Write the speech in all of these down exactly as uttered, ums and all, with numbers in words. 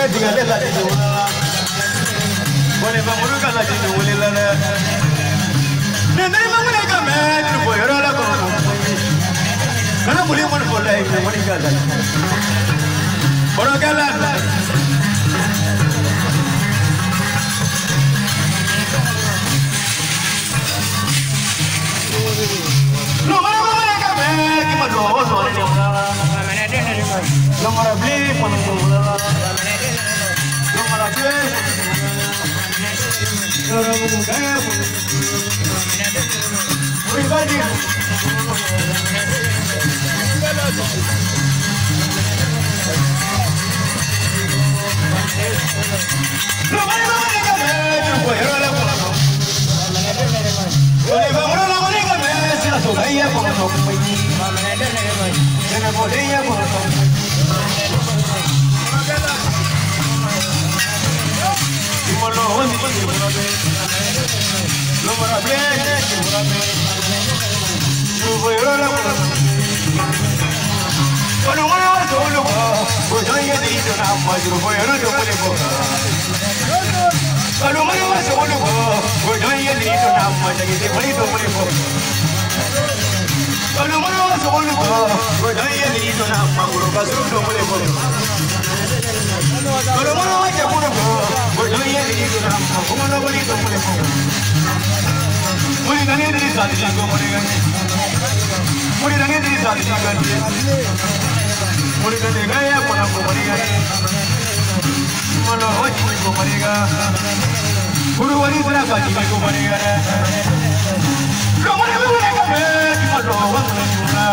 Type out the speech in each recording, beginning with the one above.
digale la juna bole mamuru kala jinu wulila ne ne ne mamune ka me tu boyora la ko kana muli mon bolle ne moni kala boro kala no mara mara ka me ki ma do so ne no mara bli pon do no mara bli no mara bu ga everybody no mara mara ka me tu boyora la ko ole vamora la monica me se la sogaia con no pei se me boleia con no Simolo oni con no no mara bien no voy a la bueno bueno solo voy a ir de una más yo voy a no te puedo Kalau mana masuk bulu ko, bodoh yang di itu nama jadi di bulu tu bulu ko. Kalau mana masuk bulu ko, bodoh yang di itu nama bulu kasut tu bulu ko. Kalau mana masuk bulu ko, bodoh yang di itu nama bulu bulu tu bulu ko. Muli nani dari satu jago muli kan, muli nani dari satu jago, muli nani gaya pun aku muli kan. Mana hoji ko muli kan. Guru wali telah bagi aku mereka. Kamu ni boleh kami cuma doang cuma.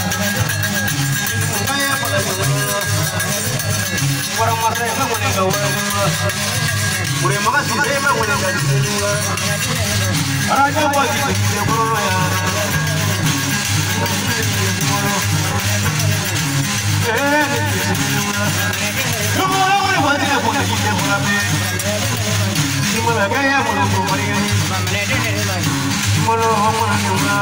Saya pada dulu. Orang masa yang kamu ni kau. Boleh makasih saya kamu ni dari dulu. Raja bagi kita guru ya. Eh, kamu orang bagi aku ni kita guru. Simolo gaya mulu kumariga, simolo homona nyuna,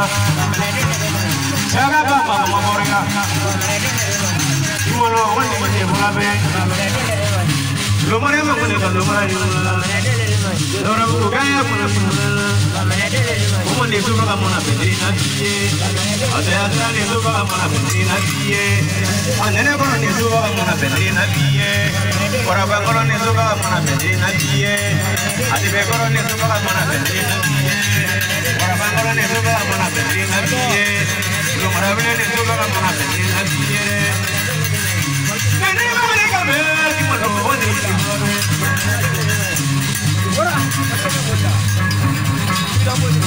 jaga bapa mamoriga, simolo wani mati mulabe, lumare mamune lumare nyuna, dora bulu gaya mulu kumuna, kumune suka kamuna pedri nabiye, ade ade ne suka kamuna pedri nabiye, anene kono ne suka kamuna pedri nabiye, koraba kono ne suka kamuna pedri nabiye. Adi bekoro ni suka mana pedri nabiye, orang orang ni suka mana pedri nabiye, lumara beli ni suka mana pedri nabiye. Nene mana kami cuma doa ni cuma. Orang tidak boleh.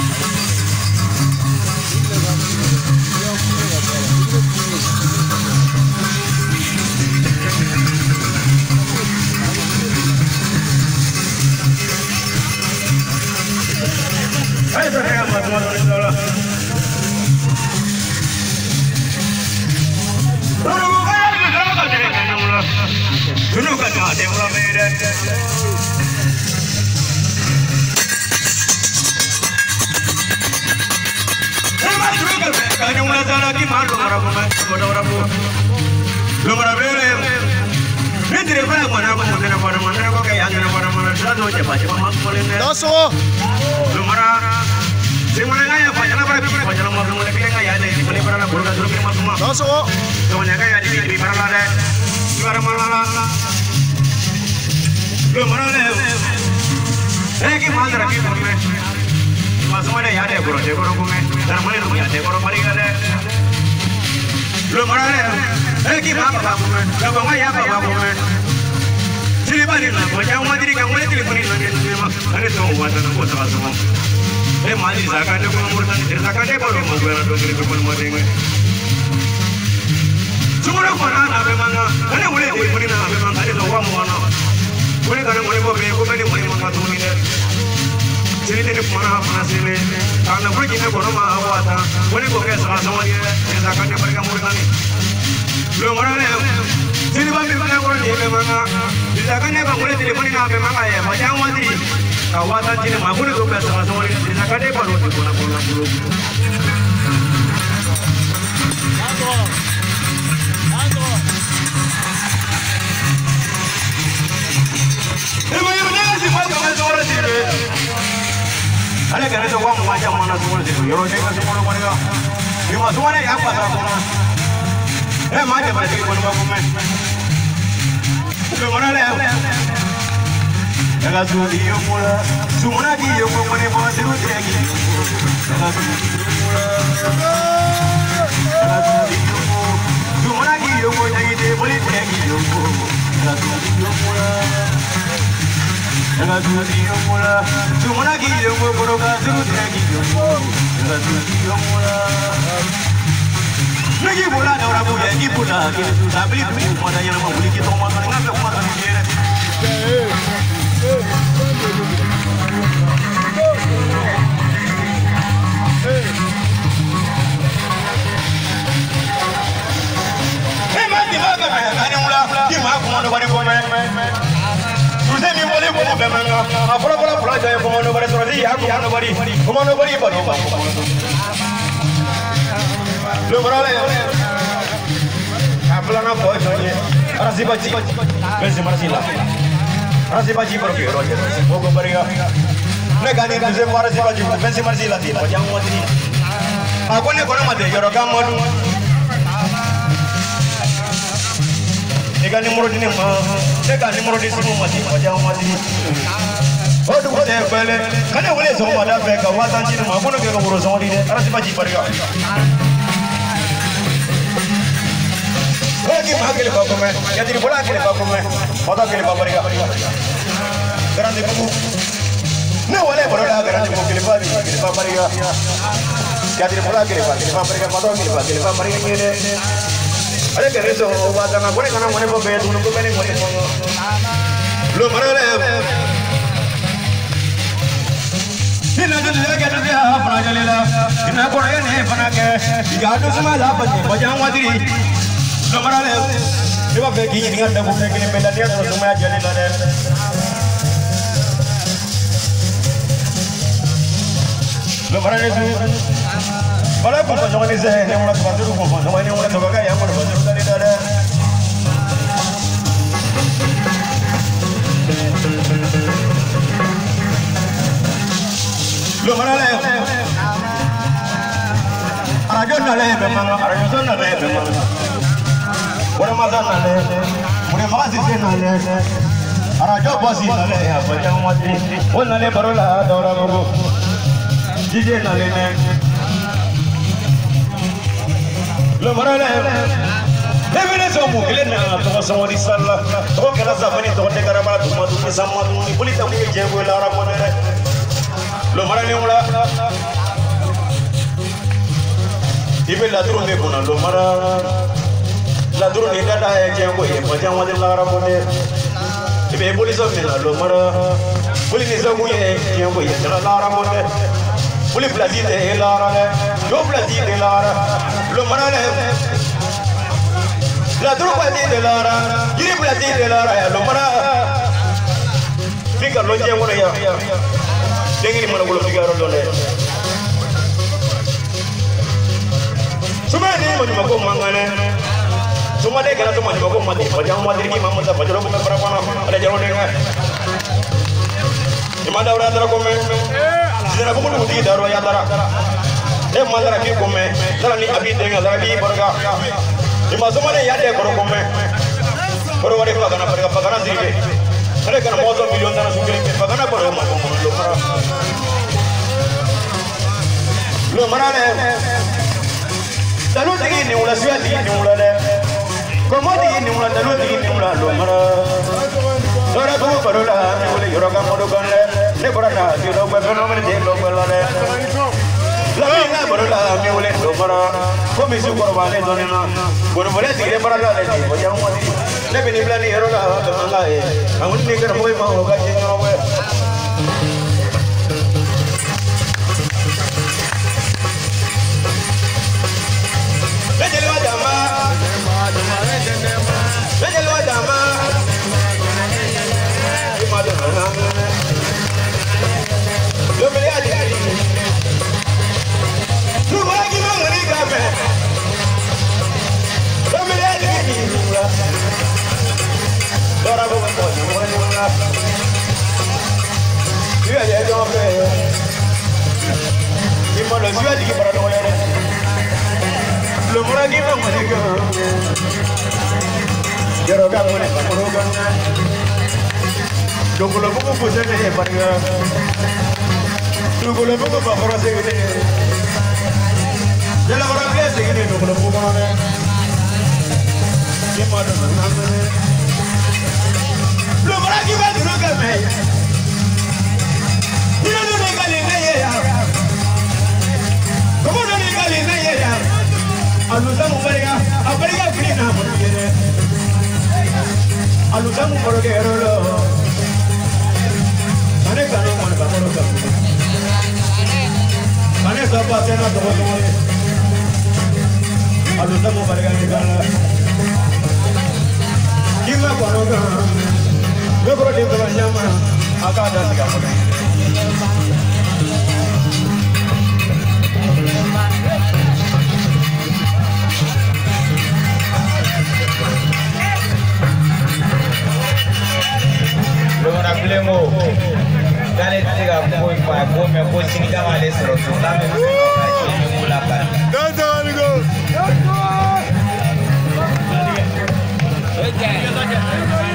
Ayo saya teman-teman saudara. Dulu kan dulu kan jadi dulu. Dulu kan ada orang Medan. Lepas dulu kan kan orang sana di mana orang orang orang orang. Lu orang berem. Ni tidak pernah mana mana mana mana mana kau kayak mana mana mana satu je baca mana boleh. Doso. Lu orang Simula ngaya banyak apa di banyak nama mulai pilih ngaya deh boleh pernah buruk dulu kita semua. Doso. Semuanya ngaya di di pernah ada. Luar mana? Lu mana deh? Eh kita mana lagi boleh? Masuk mana ya deh buruk deh buruk kumeh. Dan mana lu ya deh buruk mana ada? Lu mana deh? Eh kita apa apa kumeh? Siapa ngaya apa apa kumeh? Jadi balik lah. Macam mana diri kamu ni teleponin lagi tu memang. Ada semua buatan aku sama semua. Eh mari zakat ni pun urusan zakat ni baru masuk dalam dua ribu pun masih ni. Semua orang apa mana? Ada boleh teleponin apa mana? Ada semua mana? Boleh kalau boleh boleh aku boleh boleh mana tu ni. Jadi ni mana mana sini. Kalau pergi ni kono mah awak tak. Boleh boleh sama semua ni. Zakat ni mereka urusan ni. Belum mana ni. Jadi bagi mereka kono ni memang. Zakat ni kalau boleh teleponin apa mana ya? Macam mana ni? Kawasan Cina mampu itu biasa sama ini tidak ada baru di mana mana dulu. Ale que eso vamos a llamar a su bolsillo. Yo no tengo su mano con ella. Y más su mano ya pasa con más. Es más que parece que cuando va a comer. Pero bueno, le la suya mula, su mona aquí yo como le puedo hacer un aquí. La suya mula, la suya mula, su mona aquí yo como le puedo hacer aquí yo. La suya mula, la suya mula, su mona aquí yo como puedo hacer un aquí yo. La suya mula. No hay bola de ahora voy a ir por la que tú sabes que tú mandas ya no me voy a quitar más con la como la quiere. Hey man, di mana kan? Ada mula, di mana kamu nak balik komen? Sudah ni boleh boleh komen. Apa apa apa apa jangan kamu nak balik surat dia, kamu nak balik, kamu nak balik baru. Lu berapa? Apa nak buat ni? Rasi baci, besi marsilah. Rasi baci pergi roja. Moga beriga. Negani besi marsi baci, besi marsilah tidak. Jangan buat ini. Aku ni korang mati, jorok kamu tu. Negani murud ini mah, negani murud ini semua mati. Jangan buat ini. Oh tu boleh boleh. Kerana boleh semua ada mereka watan cina mah. Aku nak kerja urus semua ini. Rasi baci pergi. Lagi mahal le baku में या तेरी बोला के ले बाku में पता के ले बाबा रिगा करन दे बाबू ने वाले बरोड़ा करन दे के ले बाबा के ले बाबा रिगा या तेरी बोला के ले बाबा के बाबा रिगा पता के ले बाबा के ले बाबा रिगा ये ने अरे करे सो बात ना बोले kana मने को बे तुम को मैंने बोले लो मरे ले ina tu dia ke tu dia pernah jalela ina ko ne pernah ke ya tu semua lah bajang wadiri lo marale coba bagi ini kan dapat bagi ini benda dia terus semua jadi lada lo marale tu kalau pun macam ni saya ni orang tu baru pun macam ni orang tu bagai yang orang baru tadi ada lo marale arajon nale memang arajon nale memang Orang mazan nale, orang masih sih nale, arajo pasti nale ya, macam macam, orang nale baru lah, orang baru, jadi nale ne, lo mana le, tapi ni semua kalian nak tu semua di sana, tu kalau zaman ini tu negara mana tu madu ni sama tu ni, boleh tahu ni jauh lah orang mana le, lo mana le mula, ibu lah turun deh pun, lo mana la turun ni dah dah yang kau ini macam macam lara boleh, ibu boleh sambil lalu mana boleh ni semua yang kau ini kalau lara boleh, boleh pelajari deh lara le, dua pelajari deh lara, lo mana le, la turun pelajari deh lara, ini pelajari deh lara ya, lo mana, fikir lo jangan mana ya, dengar ni mana boleh fikir orang le. Semua ni macam aku mangane. Semua dek kalau cuma juga mati, macam mati ni mamu tak baca bukan berapa nama ada jalan dengar. Di mana orang antara kome, sejarah aku pun mesti daru ya antara. Eh mana lagi kome, dalam ni abi dengar, dalam ni berga. Di mana semua ni ada baru kome, baru ada kalau kana berga, kana sih. Ada kana mau milion tanah sungkiri, kana baru mau lo mana. Lo mana le? Lalu tinggi ni ulah siapa tinggi ni ulah le. Como tinggi ni ulah lalu tinggi ni ulah lo mana. Orang tu baru lah ni boleh orang kamu dokan le. Ni baru dah dia lo baru mana dia lo baru le. Lalu ni baru lah ni boleh lo mana. Kami suka orang le tu ni na. Baru boleh tinggi baru lah le. Macam mana? Lepas ni belah ni orang lah orang lah eh. Kamu ni kan boleh mahu kaji orang le. Orang lo suyo aquí para no volar. Lo por aquí no me digo. Quiero que amore para no ganar. Lo que lo pongo pues en el barrio. Lo que lo pongo para por hacer que ya la hora que se quiere lo que lo pongo a ver. ¿Qué más no? Lo por aquí va de lo que me. Y no le caliente ya. ¿Cómo no le caliente ya? Alusamos verga, a verga crina por quiere. Alusamos por que rolo. Mane cano mane vamos a ver. Mane está pasando todo todo. Alusamos verga crina. Kima conoga. Yo creo que te llama acá da siga por ahí. Lora plemo dale tiga boy pa go me go singa wale sero so dame mo ka chini mula pa That's all we go. okay